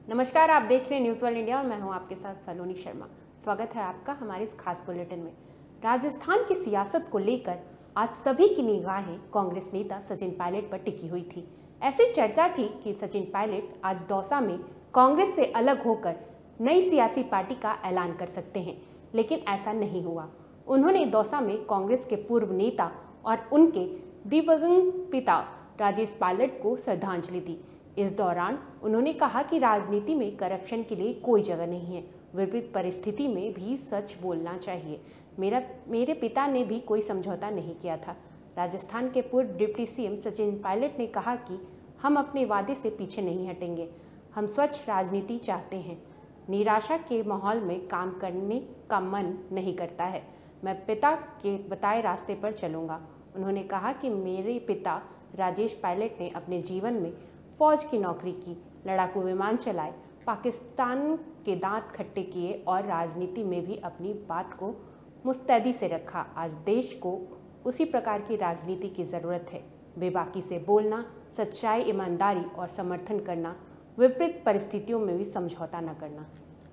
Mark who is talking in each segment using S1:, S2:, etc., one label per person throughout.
S1: नमस्कार, आप देख रहे हैं न्यूज़ वर्ल्ड इंडिया और मैं हूं आपके साथ सलोनी शर्मा। स्वागत है आपका हमारे इस खास बुलेटिन में। राजस्थान की सियासत को लेकर आज सभी की निगाहें कांग्रेस नेता सचिन पायलट पर टिकी हुई थी। ऐसी चर्चा थी कि सचिन पायलट आज दौसा में कांग्रेस से अलग होकर नई सियासी पार्टी का ऐलान कर सकते हैं, लेकिन ऐसा नहीं हुआ। उन्होंने दौसा में कांग्रेस के पूर्व नेता और उनके दिवंगत पिता राजेश पायलट को श्रद्धांजलि दी। इस दौरान उन्होंने कहा कि राजनीति में करप्शन के लिए कोई जगह नहीं है, विपरीत परिस्थिति में भी सच बोलना चाहिए। मेरे पिता ने भी कोई समझौता नहीं किया था। राजस्थान के पूर्व डिप्टी सीएम सचिन पायलट ने कहा कि हम अपने वादे से पीछे नहीं हटेंगे। हम स्वच्छ राजनीति चाहते हैं। निराशा के माहौल में काम करने का मन नहीं करता है। मैं पिता के बताए रास्ते पर चलूँगा। उन्होंने कहा कि मेरे पिता राजेश पायलट ने अपने जीवन में फौज की नौकरी की, लड़ाकू विमान चलाए, पाकिस्तान के दांत खट्टे किए और राजनीति में भी अपनी बात को मुस्तैदी से रखा। आज देश को उसी प्रकार की राजनीति की ज़रूरत है। बेबाकी से बोलना, सच्चाई, ईमानदारी और समर्थन करना, विपरीत परिस्थितियों में भी समझौता न करना।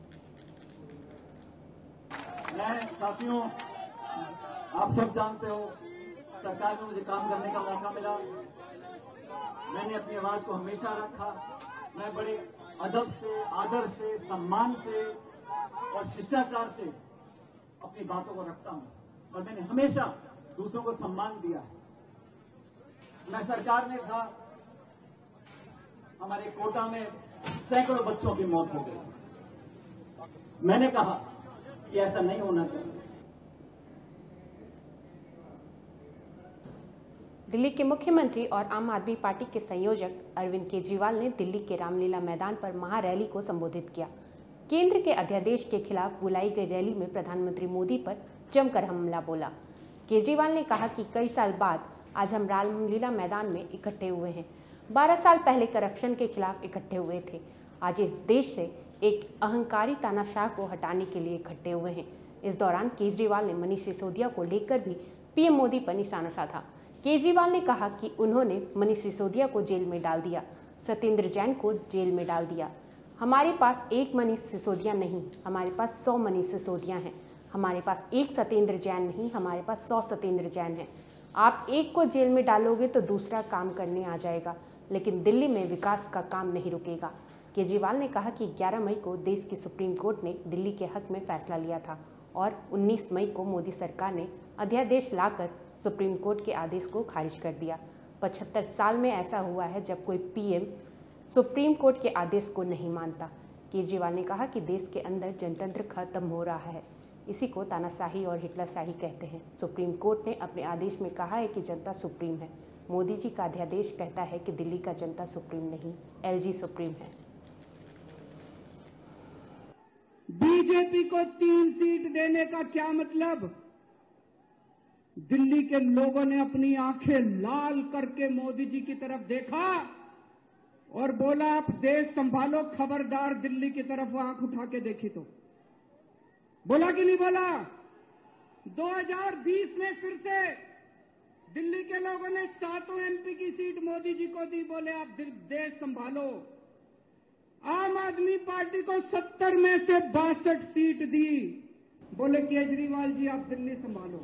S2: मैं साथियों, आप सब जानते हो, सरकार में मुझे काम करने का मौका मिला। मैंने अपनी आवाज को हमेशा रखा। मैं बड़े अदब से, आदर से, सम्मान से और शिष्टाचार से अपनी बातों को रखता हूं और मैंने हमेशा दूसरों को सम्मान दिया है। मैं सरकार में था, हमारे कोटा में सैकड़ों बच्चों की मौत हो गई। मैंने कहा कि ऐसा नहीं होना चाहिए।
S1: दिल्ली के मुख्यमंत्री और आम आदमी पार्टी के संयोजक अरविंद केजरीवाल ने दिल्ली के रामलीला मैदान पर महारैली को संबोधित किया। केंद्र के अध्यादेश के खिलाफ बुलाई गई रैली में प्रधानमंत्री मोदी पर जमकर हमला बोला। केजरीवाल ने कहा कि कई साल बाद आज हम रामलीला मैदान में इकट्ठे हुए हैं। 12 साल पहले करप्शन के खिलाफ इकट्ठे हुए थे। आज इस देश से एक अहंकारी तानाशाह को हटाने के लिए इकट्ठे हुए हैं। इस दौरान केजरीवाल ने मनीष सिसोदिया को लेकर भी पीएम मोदी पर निशाना साधा। केजरीवाल ने कहा कि उन्होंने मनीष सिसोदिया को जेल में डाल दिया, सत्येंद्र जैन को जेल में डाल दिया। हमारे पास एक मनीष सिसोदिया नहीं, हमारे पास 100 मनीष सिसोदिया हैं। हमारे पास एक सत्येंद्र जैन नहीं, हमारे पास 100 सत्येंद्र जैन हैं। आप एक को जेल में डालोगे तो दूसरा काम करने आ जाएगा, लेकिन दिल्ली में विकास का काम नहीं रुकेगा। केजरीवाल ने कहा कि 11 मई को देश की सुप्रीम कोर्ट ने दिल्ली के हक में फैसला लिया था और 19 मई को मोदी सरकार ने अध्यादेश लाकर सुप्रीम कोर्ट के आदेश को खारिज कर दिया। 75 साल में ऐसा हुआ है जब कोई पीएम सुप्रीम कोर्ट के आदेश को नहीं मानता। केजरीवाल ने कहा कि देश के अंदर जनतंत्र खत्म हो रहा है। इसी को तानाशाही और हिटलरशाही कहते हैं। सुप्रीम कोर्ट ने अपने आदेश में कहा है कि जनता सुप्रीम है। मोदी जी का अध्यादेश कहता है कि दिल्ली का जनता सुप्रीम नहीं, एलजी सुप्रीम है।
S3: बीजेपी को 3 सीट देने का क्या मतलब? दिल्ली के लोगों ने अपनी आंखें लाल करके मोदी जी की तरफ देखा और बोला, आप देश संभालो, खबरदार दिल्ली की तरफ आंख उठा के देखी तो। बोला कि नहीं बोला? 2020 में फिर से दिल्ली के लोगों ने 7 एमपी की सीट मोदी जी को दी, बोले आप देश संभालो। आम आदमी पार्टी को 70 में से 62 सीट दी, बोले केजरीवाल जी आप दिल्ली संभालो।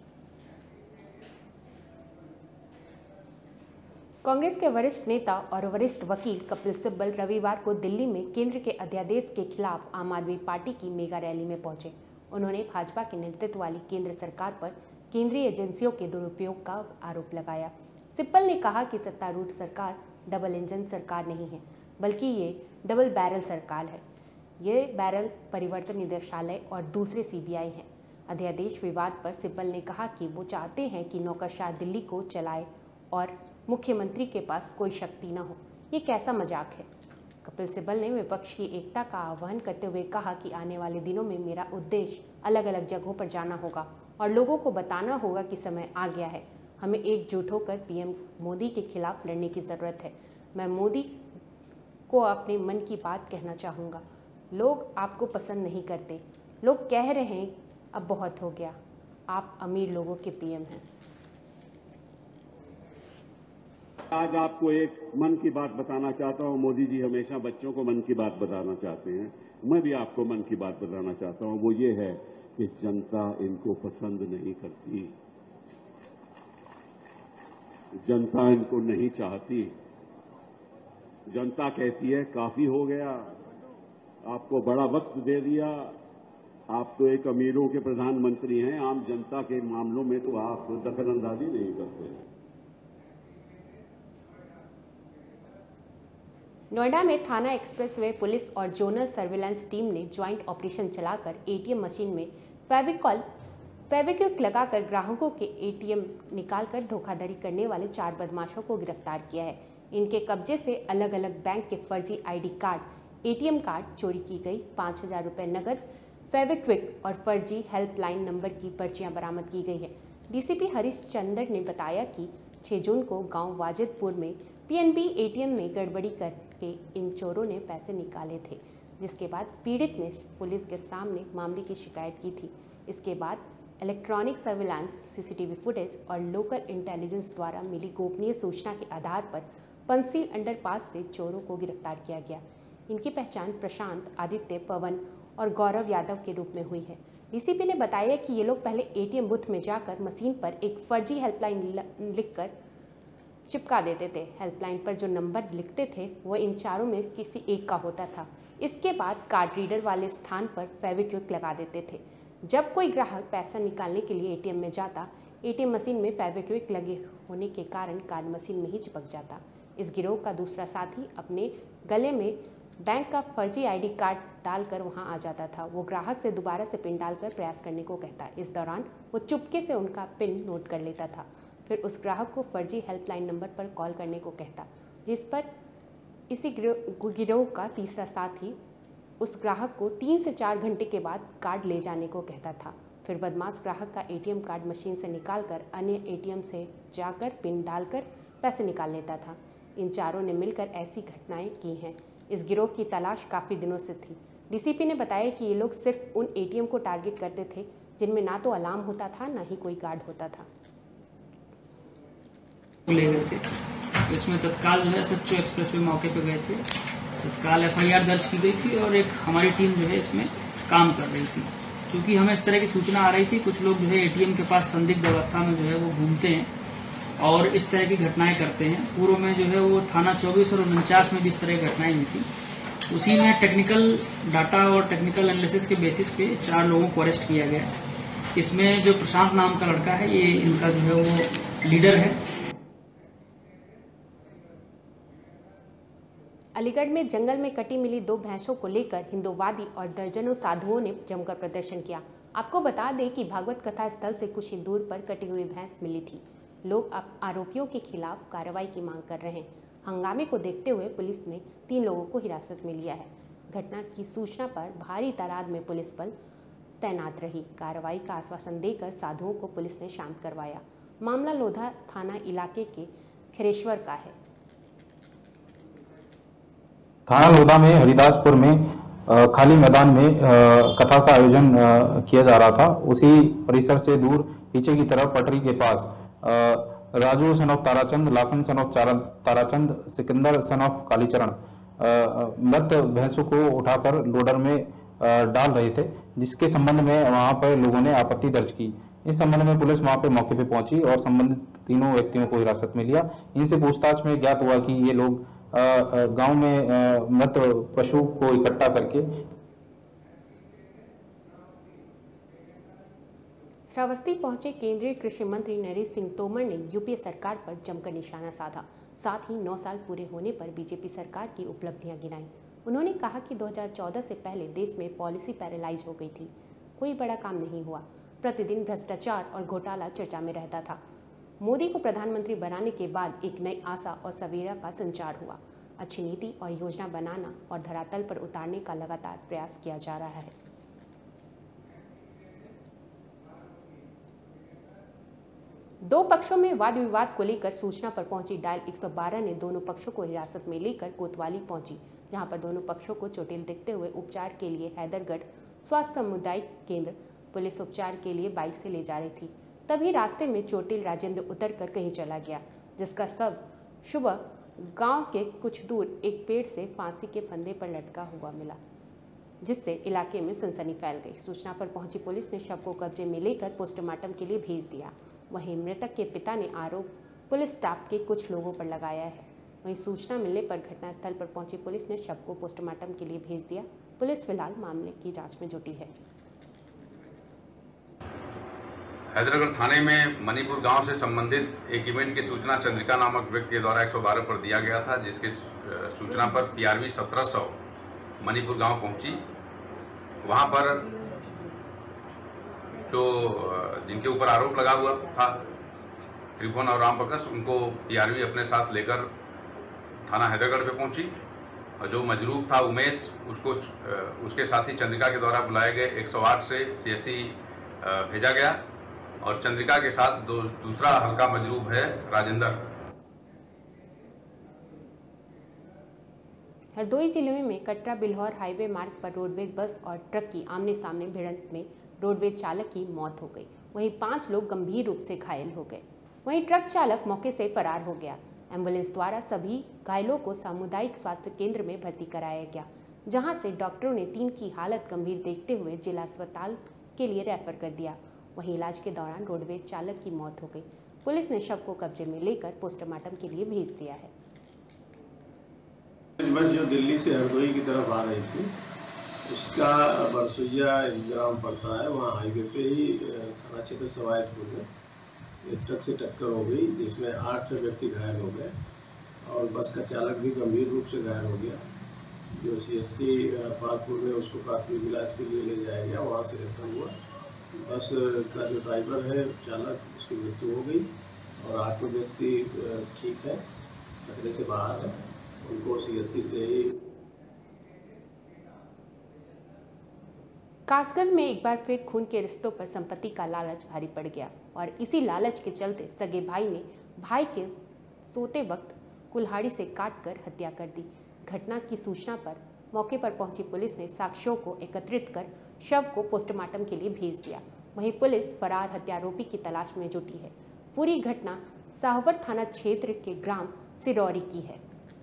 S1: कांग्रेस के वरिष्ठ नेता और वरिष्ठ वकील कपिल सिब्बल रविवार को दिल्ली में केंद्र के अध्यादेश के खिलाफ आम आदमी पार्टी की मेगा रैली में पहुंचे। उन्होंने भाजपा के नेतृत्व वाली केंद्र सरकार पर केंद्रीय एजेंसियों के दुरुपयोग का आरोप लगाया। सिब्बल ने कहा कि सत्तारूढ़ सरकार डबल इंजन सरकार नहीं है, बल्कि ये डबल बैरल सरकार है। ये बैरल परिवर्तन निदेशालय और दूसरे सीबीआई हैं। अध्यादेश विवाद पर सिब्बल ने कहा कि वो चाहते हैं कि नौकरशाह दिल्ली को चलाए और मुख्यमंत्री के पास कोई शक्ति न हो। ये कैसा मजाक है? कपिल सिब्बल ने विपक्ष की एकता का आह्वान करते हुए कहा कि आने वाले दिनों में मेरा उद्देश्य अलग अलग जगहों पर जाना होगा और लोगों को बताना होगा कि समय आ गया है। हमें एकजुट होकर पीएम मोदी के खिलाफ लड़ने की ज़रूरत है। मैं मोदी को अपने मन की बात कहना चाहूँगा। लोग आपको पसंद नहीं करते। लोग कह रहे हैं अब बहुत हो गया, आप अमीर लोगों के पीएम हैं।
S4: आज आपको एक मन की बात बताना चाहता हूं। मोदी जी हमेशा बच्चों को मन की बात बताना चाहते हैं, मैं भी आपको मन की बात बताना चाहता हूं। वो ये है कि जनता इनको पसंद नहीं करती, जनता इनको नहीं चाहती। जनता कहती है काफी हो गया, आपको बड़ा वक्त दे दिया, आप तो एक अमीरों के प्रधानमंत्री हैं, आम जनता के मामलों में तो आप दखलंदाजी नहीं करते।
S1: नोएडा में थाना एक्सप्रेसवे पुलिस और जोनल सर्विलांस टीम ने ज्वाइंट ऑपरेशन चलाकर एटीएम मशीन में फेविक्विक लगाकर ग्राहकों के एटीएम निकालकर धोखाधड़ी करने वाले 4 बदमाशों को गिरफ्तार किया है। इनके कब्जे से अलग अलग बैंक के फर्जी आईडी कार्ड, एटीएम कार्ड चोरी की गई, 5,000 रुपये नकद, फेविक्विक और फर्जी हेल्पलाइन नंबर की पर्चियां बरामद की गई है। डीसीपी हरीश चंद्र ने बताया कि 6 जून को गांव वाजिदपुर में पीएनबी एटीएम में गड़बड़ी करके इन चोरों ने पैसे निकाले थे, जिसके बाद पीड़ित ने पुलिस के सामने मामले की शिकायत की थी। इसके बाद इलेक्ट्रॉनिक सर्विलांस, सीसीटीवी फुटेज और लोकल इंटेलिजेंस द्वारा मिली गोपनीय सूचना के आधार पर पंसील अंडरपास से चोरों को गिरफ्तार किया गया। इनकी पहचान प्रशांत, आदित्य, पवन और गौरव यादव के रूप में हुई है। डीसीपी ने बताया कि ये लोग पहले एटीएम बूथ में जाकर मशीन पर एक फर्जी हेल्पलाइन लिखकर चिपका देते थे। हेल्पलाइन पर जो नंबर लिखते थे वह इन चारों में किसी एक का होता था। इसके बाद कार्ड रीडर वाले स्थान पर फेविक्विक लगा देते थे। जब कोई ग्राहक पैसा निकालने के लिए एटीएम में जाता, एटीएम मशीन में फेविक्विक लगे होने के कारण कार्ड मशीन में ही चिपक जाता। इस गिरोह का दूसरा साथी अपने गले में बैंक का फर्जी आईडी कार्ड डालकर वहां आ जाता था। वो ग्राहक से दोबारा से पिन डालकर प्रयास करने को कहता। इस दौरान वो चुपके से उनका पिन नोट कर लेता था, फिर उस ग्राहक को फर्जी हेल्पलाइन नंबर पर कॉल करने को कहता, जिस पर इसी गिरोह का तीसरा साथी उस ग्राहक को 3 से 4 घंटे के बाद कार्ड ले जाने को कहता था। फिर बदमाश ग्राहक का एटीएम कार्ड मशीन से निकालकर अन्य एटीएम से जाकर पिन डालकर पैसे निकाल लेता था। इन चारों ने मिलकर ऐसी घटनाएं की हैं। इस गिरोह की तलाश काफ़ी दिनों से थी। डीसीपी ने बताया कि ये लोग सिर्फ उन एटीएम को टारगेट करते थे जिनमें ना तो अलार्म होता था, ना ही कोई गार्ड होता था।
S5: ले गए थे, इसमें तत्काल जो है सच्चो एक्सप्रेस पे मौके पे गए थे। तत्काल एफआईआर दर्ज की गई थी और एक हमारी टीम जो है इसमें काम कर रही थी। क्योंकि हमें इस तरह की सूचना आ रही थी, कुछ लोग जो है एटीएम के पास संदिग्ध अवस्था में जो है वो घूमते हैं और इस तरह की घटनाएं करते हैं। पूर्व में जो है वो थाना 24 और 49 में भी इस तरह की घटनाएं हुई थी। उसी में टेक्निकल डाटा और टेक्निकल एनालिसिस के बेसिस पे 4 लोगों को अरेस्ट किया गया। इसमें जो प्रशांत नाम का लड़का है, ये इनका जो है वो लीडर है।
S1: अलीगढ़ में जंगल में कटी मिली 2 भैंसों को लेकर हिंदूवादी और दर्जनों साधुओं ने जमकर प्रदर्शन किया। आपको बता दें कि भागवत कथा स्थल से कुछ ही दूर पर कटी हुई भैंस मिली थी। लोग अब आरोपियों के खिलाफ कार्रवाई की मांग कर रहे हैं। हंगामे को देखते हुए पुलिस ने 3 लोगों को हिरासत में लिया है। घटना की सूचना पर भारी तादाद में पुलिस बल तैनात रही। कार्रवाई का आश्वासन देकर साधुओं को पुलिस ने शांत करवाया। मामला लोधा थाना इलाके के खिरेश्वर का है।
S6: थाना लोधा में हरिदासपुर में खाली मैदान में कथा का आयोजन किया जा रहा था। उसी परिसर से दूर पीछे की तरफ पटरी के पास Raju son of Tarachand, Lakhan son of Tarachand, Sikandar son of Kalicharan मृत भैंसों को उठाकर लोडर में डाल रहे थे, जिसके संबंध में वहां पर लोगों ने आपत्ति दर्ज की। इस संबंध में पुलिस वहां पे मौके पे पहुंची और संबंधित 3 व्यक्तियों को हिरासत में लिया। इनसे पूछताछ में ज्ञात हुआ कि ये लोग गांव में मृत पशु को इकट्ठा करके
S1: श्रावस्ती पहुंचे केंद्रीय कृषि मंत्री नरेंद्र सिंह तोमर ने यूपीए सरकार पर जमकर निशाना साधा। साथ ही 9 साल पूरे होने पर बीजेपी सरकार की उपलब्धियां गिनाई। उन्होंने कहा कि 2014 से पहले देश में पॉलिसी पैरालाइज हो गई थी, कोई बड़ा काम नहीं हुआ। प्रतिदिन भ्रष्टाचार और घोटाला चर्चा में रहता था। मोदी को प्रधानमंत्री बनाने के बाद एक नई आशा और सवेरा का संचार हुआ। अच्छी नीति और योजना बनाना और धरातल पर उतारने का लगातार प्रयास किया जा रहा है। दो पक्षों में वाद विवाद को लेकर सूचना पर पहुंची डायल 112 ने दोनों पक्षों को हिरासत में लेकर कोतवाली पहुंची, जहां पर दोनों पक्षों को चोटिल दिखते हुए उपचार के लिए हैदरगढ़ स्वास्थ्य सामुदायिक केंद्र पुलिस उपचार के लिए बाइक से ले जा रही थी। तभी रास्ते में चोटिल राजेंद्र उतरकर कहीं चला गया, जिसका सब सुबह गांव के कुछ दूर एक पेड़ से फांसी के फंदे पर लटका हुआ मिला, जिससे इलाके में सनसनी फैल गई। सूचना पर पहुंची पुलिस ने शव को कब्जे में लेकर पोस्टमार्टम के लिए भेज दिया। वहीं मृतक के पिता ने आरोप पुलिस स्टाफ के कुछ लोगों पर लगाया है। वहीं सूचना मिलने पर घटनास्थल पर पहुंची पुलिस ने शव को पोस्टमार्टम के लिए भेज दिया। पुलिस फिलहाल मामले की जांच में जुटी है।
S7: हैदरागढ़ थाने में मणिपुर गांव से संबंधित एक इवेंट की सूचना चंद्रिका नामक व्यक्ति द्वारा 112 पर दिया गया था, जिसके सूचना पर PRV 1700 मणिपुर गांव पहुंची। वहां पर जो जिनके ऊपर आरोप लगा हुआ था त्रिभुवन और राम प्रकाश, उनको PRV अपने साथ लेकर थाना हैदरागढ़ पे पहुंची और जो मजरूब था उमेश, उसको उसके साथी चंद्रिका के द्वारा बुलाए गए 108 से CSC भेजा गया और चंद्रिका के साथ दूसरा हल्का मजरूब है राजेंद्र।
S1: हरदोई जिले में कटरा बिल्हौर हाईवे मार्ग पर रोडवेज बस और ट्रक की आमने सामने भिड़ंत में रोडवेज चालक की मौत हो गई। वहीं 5 लोग गंभीर रूप से घायल हो गए। वहीं ट्रक चालक मौके से फरार हो गया। एम्बुलेंस द्वारा सभी घायलों को सामुदायिक स्वास्थ्य केंद्र में भर्ती कराया गया, जहां से डॉक्टरों ने 3 की हालत गंभीर देखते हुए जिला अस्पताल के लिए रेफर कर दिया। वहीं इलाज के दौरान रोडवेज चालक की मौत हो गई। पुलिस ने शव को कब्जे में लेकर पोस्टमार्टम के लिए भेज दिया है।
S8: बस जो दिल्ली से हरदोई की तरफ आ रही थी, उसका बरसुइया इंतजाम पड़ता है, वहाँ हाईवे पे ही थाना क्षेत्र सवायतपुर में एक ट्रक से टक्कर हो गई, जिसमें 8 व्यक्ति घायल हो गए और बस का चालक भी गंभीर रूप से घायल हो गया। जो CSC पालपुर में उसको प्राथमिक इलाज के लिए ले जाया गया, वहाँ से रेफर हुआ। बस का जो ड्राइवर है चालक, उसकी मृत्यु हो गई और 8 व्यक्ति ठीक है, खतरे से बाहर है। उनको CSC से ही।
S1: कासगंज में एक बार फिर खून के रिश्तों पर संपत्ति का लालच भारी पड़ गया और इसी लालच के चलते सगे भाई ने भाई के सोते वक्त कुल्हाड़ी से काटकर हत्या कर दी। घटना की सूचना पर मौके पर पहुंची पुलिस ने साक्ष्यों को एकत्रित कर शव को पोस्टमार्टम के लिए भेज दिया। वहीं पुलिस फरार हत्यारोपी की तलाश में जुटी है। पूरी घटना साहवर थाना क्षेत्र के ग्राम सिरौरी की है।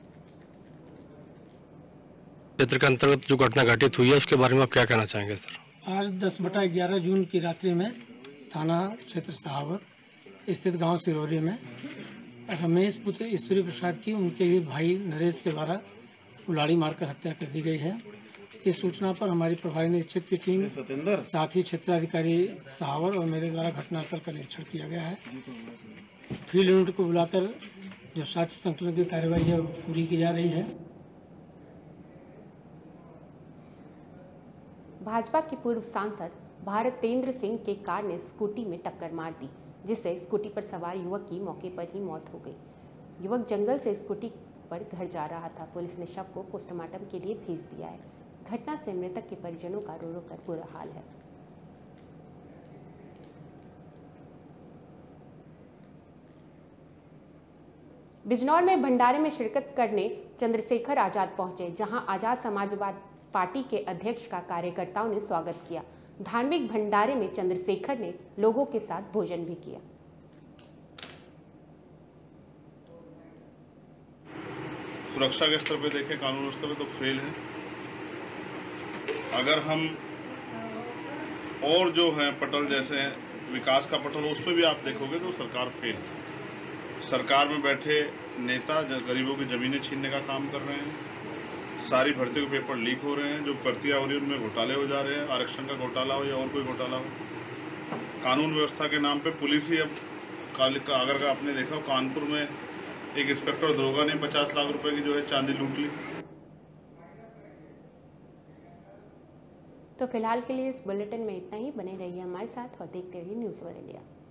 S9: क्षेत्र के अंतर्गत जो घटना घटित हुई है उसके बारे में आप क्या कहना चाहेंगे सर?
S10: आज 10/11 जून की रात्रि में थाना क्षेत्र सहावर स्थित गांव सिरौरी में रमेश पुत्र ईश्वरी प्रसाद की उनके ही भाई नरेश के द्वारा कुल्हाड़ी मारकर हत्या कर दी गई है। इस सूचना पर हमारी प्रभारी निरीक्षक की टीम, साथ ही क्षेत्राधिकारी सहावर और मेरे द्वारा घटनास्थल का निरीक्षण किया गया है। फील्ड यूनिट को बुलाकर जो साक्ष्य संकलन की कार्यवाही है पूरी की जा रही है।
S1: भाजपा के पूर्व सांसद भारतेंद्र सिंह के कार ने स्कूटी में टक्कर मार दी, जिससे स्कूटी पर सवार युवक की मौके पर ही मौत हो गई। युवक जंगल से स्कूटी पर घर जा रहा था। पुलिस ने शव को पोस्टमार्टम के लिए भेज दिया है। घटना से मृतक के परिजनों का रो रो कर बुरा हाल है। बिजनौर में भंडारे में शिरकत करने चंद्रशेखर आजाद पहुंचे, जहां आजाद समाजवाद पार्टी के अध्यक्ष का कार्यकर्ताओं ने स्वागत किया। धार्मिक भंडारे में चंद्रशेखर ने लोगों के साथ भोजन भी किया।
S11: सुरक्षा के स्तर पे देखें, कानून स्तर पे तो फेल है। अगर हम और जो है पटल जैसे विकास का पटल, उस पर भी आप देखोगे तो सरकार फेल है। सरकार में बैठे नेता गरीबों की जमीनें छीनने का काम कर रहे हैं। सारी भर्तियों के पेपर लीक हो रहे हैं। जो भर्तियाँ हो रही हैं उनमें घोटाले हो जा रहे हैं। आरक्षण का घोटाला हो या और कोई घोटाला हो। कानून व्यवस्था के नाम पे पुलिस ही अब अगर आपने देखा कानपुर में एक इंस्पेक्टर दरोगा ने 50 लाख रुपए की जो है चांदी लूट ली।
S1: तो फिलहाल के लिए इस बुलेटिन में इतना ही। बने रहिए हमारे साथ और देखते रहिए न्यूज़ वर्ल्ड इंडिया।